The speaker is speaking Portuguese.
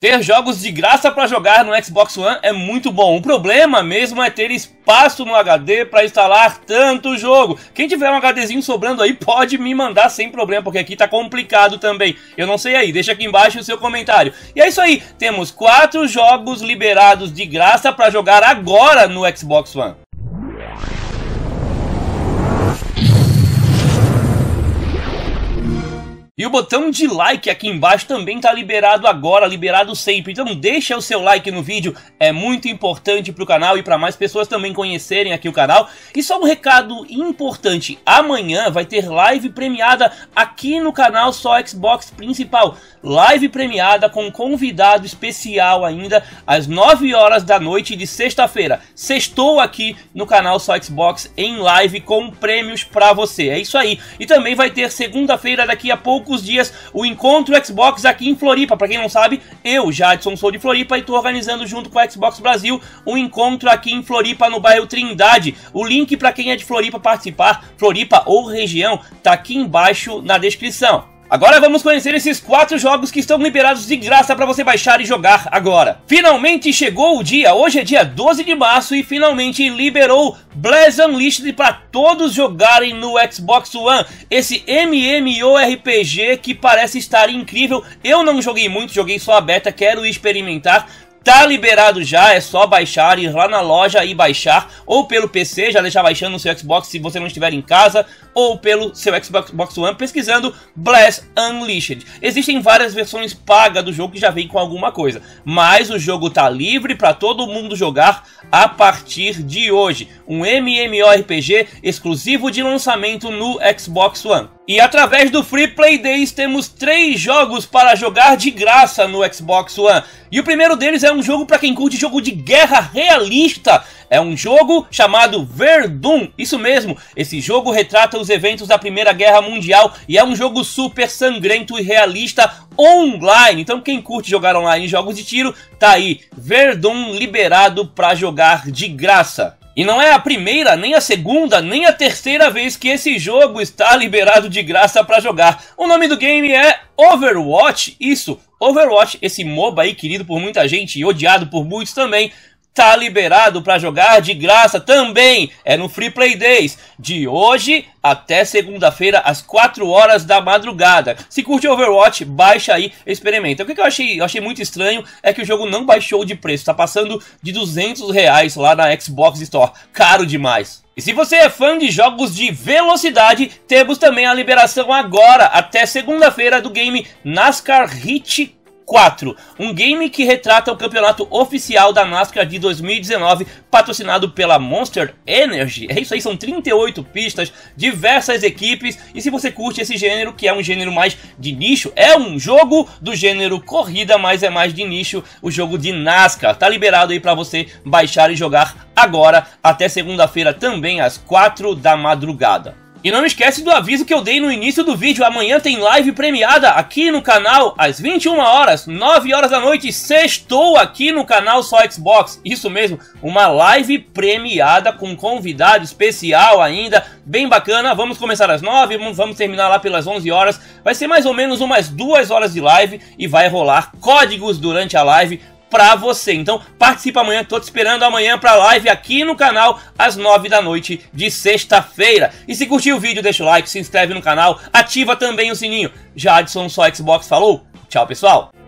Ter jogos de graça para jogar no Xbox One é muito bom. O problema mesmo é ter espaço no HD para instalar tanto jogo. Quem tiver um HDzinho sobrando aí pode me mandar sem problema, porque aqui tá complicado também. Eu não sei aí, deixa aqui embaixo o seu comentário. E é isso aí, temos 4 jogos liberados de graça para jogar agora no Xbox One. E o botão de like aqui embaixo também está liberado agora, liberado sempre. Então deixa o seu like no vídeo, é muito importante para o canal e para mais pessoas também conhecerem aqui o canal. E só um recado importante, amanhã vai ter live premiada aqui no canal Só Xbox Principal. Live premiada com convidado especial ainda, às 9 horas da noite de sexta-feira. Sextou aqui no canal Só Xbox em live com prêmios para você, é isso aí. E também vai ter segunda-feira, daqui a poucos dias, o Encontro Xbox aqui em Floripa. Para quem não sabe, eu, Jadson, sou de Floripa e estou organizando junto com a Xbox Brasil um encontro aqui em Floripa, no bairro Trindade. O link para quem é de Floripa participar, Floripa ou região, tá aqui embaixo na descrição. Agora vamos conhecer esses 4 jogos que estão liberados de graça para você baixar e jogar agora. Finalmente chegou o dia, hoje é dia 12 de março e finalmente liberou Blast Unleashed para todos jogarem no Xbox One. Esse MMORPG que parece estar incrível. Eu não joguei muito, joguei só a beta, quero experimentar. Tá liberado já, é só baixar, ir lá na loja e baixar, ou pelo PC, já deixar baixando no seu Xbox se você não estiver em casa, ou pelo seu Xbox One, pesquisando Blast Unleashed. Existem várias versões pagas do jogo que já vem com alguma coisa, mas o jogo tá livre para todo mundo jogar a partir de hoje. Um MMORPG exclusivo de lançamento no Xbox One. E através do Free Play Days temos 3 jogos para jogar de graça no Xbox One. E o primeiro deles é um jogo para quem curte jogo de guerra realista. É um jogo chamado Verdun, isso mesmo, esse jogo retrata os eventos da Primeira Guerra Mundial e é um jogo super sangrento e realista online. Então quem curte jogar online jogos de tiro, tá aí, Verdun liberado para jogar de graça. E não é a primeira, nem a segunda, nem a terceira vez que esse jogo está liberado de graça para jogar. O nome do game é Overwatch, isso, Overwatch, esse MOBA aí querido por muita gente e odiado por muitos também. Tá liberado para jogar de graça também, é no Free Play Days, de hoje até segunda-feira, às 4 horas da madrugada. Se curte Overwatch, baixa aí, experimenta. O que eu achei muito estranho é que o jogo não baixou de preço, tá passando de R$200 lá na Xbox Store, caro demais. E se você é fã de jogos de velocidade, temos também a liberação agora, até segunda-feira, do game NASCAR Heat 4, um game que retrata o campeonato oficial da NASCAR de 2019, patrocinado pela Monster Energy. É isso aí, são 38 pistas, diversas equipes, e se você curte esse gênero, que é um gênero mais de nicho, é um jogo do gênero corrida, mas é mais de nicho, o jogo de NASCAR. Tá liberado aí para você baixar e jogar agora, até segunda-feira também, às 4 da madrugada. E não esquece do aviso que eu dei no início do vídeo, amanhã tem live premiada aqui no canal, às 21 horas, 9 horas da noite, sextou aqui no canal Só Xbox. Isso mesmo, uma live premiada com convidado especial ainda, bem bacana. Vamos começar às 9, vamos terminar lá pelas 11 horas, vai ser mais ou menos umas 2 horas de live e vai rolar códigos durante a live pra você. Então participa amanhã, tô te esperando amanhã pra live aqui no canal às 9 da noite de sexta-feira. E se curtiu o vídeo, deixa o like, se inscreve no canal, ativa também o sininho. Jadson Só Xbox falou, tchau pessoal!